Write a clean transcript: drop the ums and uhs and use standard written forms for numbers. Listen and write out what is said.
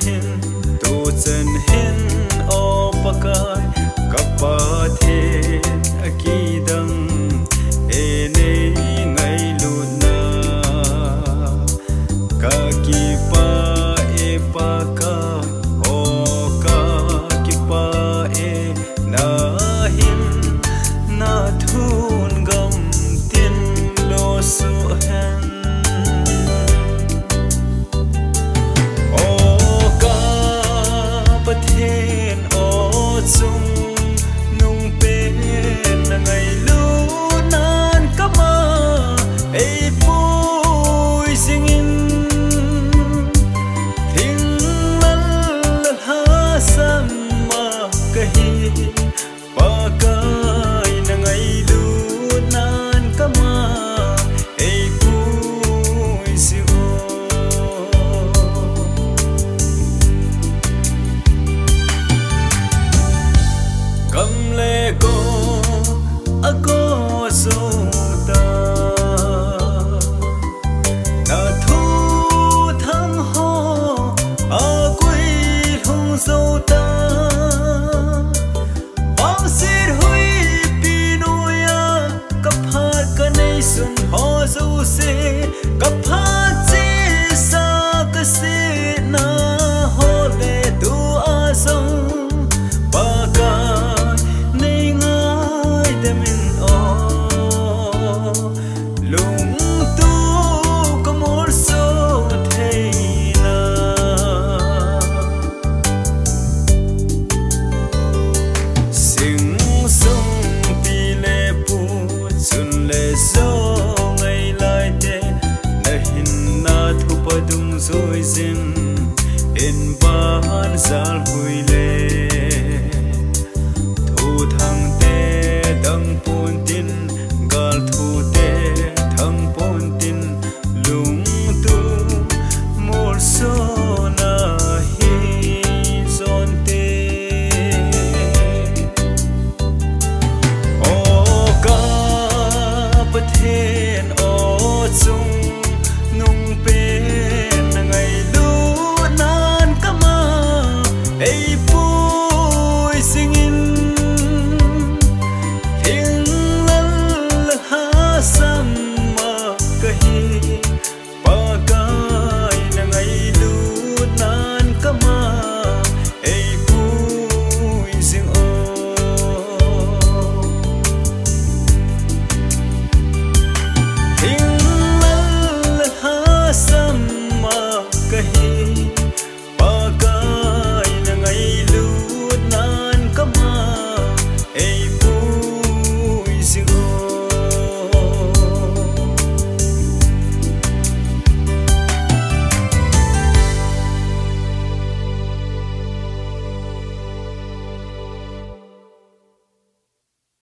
hin tu chân hin o pakai kapa the aki dang e nei ngai luna ka ki pa e pa ka o ka ki pa e na hin na thun gam tin lo su hen thiên ô chung nung bên là ngày lu nan cắm mơ ấy vui sinh in thiên lân lân ha sam mà cái ba cái là ngày lu nan cắm mơ ấy vui sinh cầm lệ cô a cô sâu ta na thu thăng ho a quy hùng sâu ta bang xịt hui pinoya cặp hạt cái này xuân ho sâu se cặp hạt chỉ sa cái xịt na ho lệ tu a sâu ba ca rồi xin in ban zal hui le thu thang te dang pun